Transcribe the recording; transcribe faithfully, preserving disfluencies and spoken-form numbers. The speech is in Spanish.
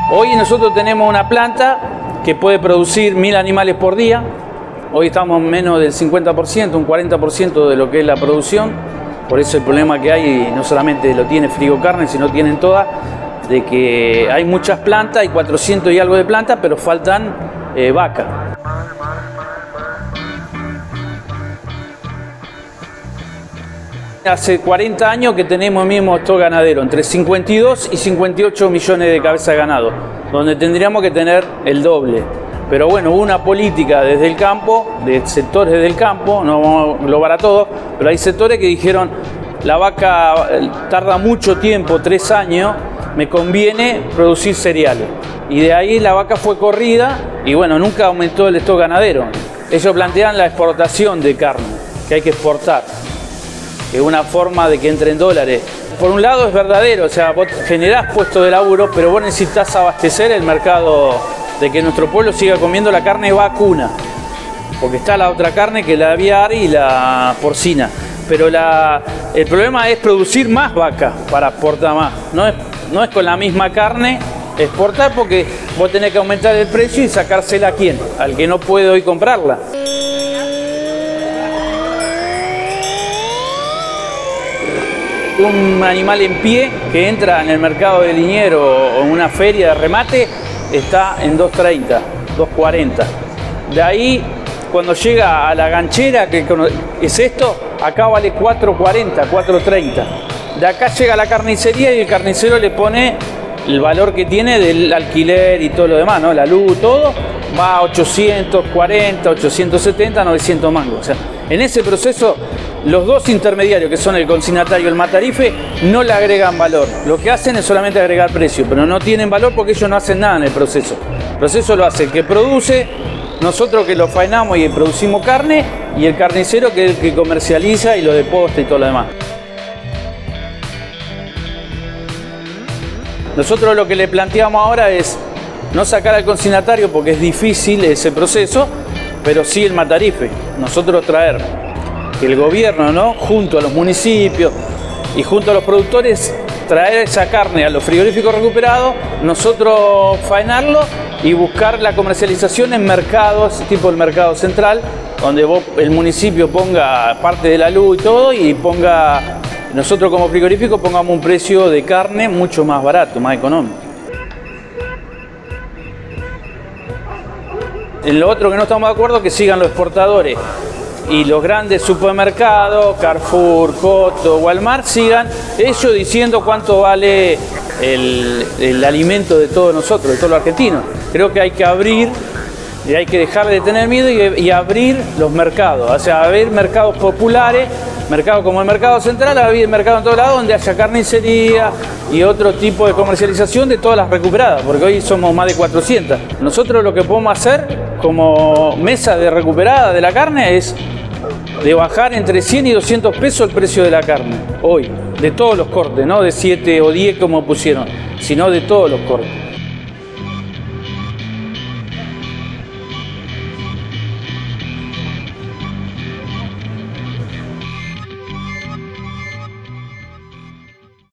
Hoy nosotros tenemos una planta que puede producir mil animales por día. Hoy estamos menos del cincuenta por ciento, un cuarenta por ciento de lo que es la producción. Por eso el problema que hay, no solamente lo tiene Frigocarne, sino tienen todas, de que hay muchas plantas, hay cuatrocientos y algo de plantas, pero faltan eh, vacas. Hace cuarenta años que tenemos el mismo stock ganadero, entre cincuenta y dos y cincuenta y ocho millones de cabezas de ganado, donde tendríamos que tener el doble. Pero bueno, hubo una política desde el campo, de sectores del campo, no vamos a englobar a todos, pero hay sectores que dijeron, la vaca tarda mucho tiempo, tres años, me conviene producir cereales. Y de ahí la vaca fue corrida y bueno, nunca aumentó el stock ganadero. Ellos plantean la exportación de carne, que hay que exportar, que es una forma de que entre en dólares. Por un lado es verdadero, o sea, vos generás puestos de laburo, pero vos necesitas abastecer el mercado de que nuestro pueblo siga comiendo la carne vacuna, porque está la otra carne que la aviar y la porcina, pero la, el problema es producir más vaca para exportar más, no es, no es con la misma carne exportar, porque vos tenés que aumentar el precio y sacársela a quién, al que no puede hoy comprarla. Un animal en pie que entra en el mercado de Liniers o en una feria de remate está en dos treinta, dos cuarenta. De ahí, cuando llega a la ganchera, que es esto, acá vale cuatro cuarenta, cuatro treinta. De acá llega a la carnicería y el carnicero le pone el valor que tiene del alquiler y todo lo demás, ¿no? La luz, todo, va a ochocientos cuarenta, ochocientos setenta, novecientos mangos. O sea, en ese proceso, los dos intermediarios, que son el consignatario y el matarife, no le agregan valor. Lo que hacen es solamente agregar precio, pero no tienen valor porque ellos no hacen nada en el proceso. El proceso lo hace el que produce, nosotros que lo faenamos y producimos carne, y el carnicero que es el que comercializa y lo de posta y todo lo demás. Nosotros lo que le planteamos ahora es no sacar al consignatario porque es difícil ese proceso, pero sí el matarife. Nosotros traer que el gobierno, ¿no?, junto a los municipios y junto a los productores, traer esa carne a los frigoríficos recuperados, nosotros faenarlo y buscar la comercialización en mercados, tipo el mercado central, donde vos, el municipio ponga parte de la luz y todo, y ponga, nosotros como frigorífico pongamos un precio de carne mucho más barato, más económico. En lo otro que no estamos de acuerdo es que sigan los exportadores y los grandes supermercados, Carrefour, Coto, Walmart, sigan ellos diciendo cuánto vale el, el alimento de todos nosotros, de todos los argentinos. Creo que hay que abrir, y hay que dejar de tener miedo y, y abrir los mercados, o sea, abrir mercados populares, mercados como el mercado central, abrir mercados en todos lados donde haya carnicería y otro tipo de comercialización de todas las recuperadas, porque hoy somos más de cuatrocientas. Nosotros lo que podemos hacer como mesa de recuperada de la carne es de bajar entre cien y doscientos pesos el precio de la carne, hoy, de todos los cortes, no de siete o diez como pusieron, sino de todos los cortes.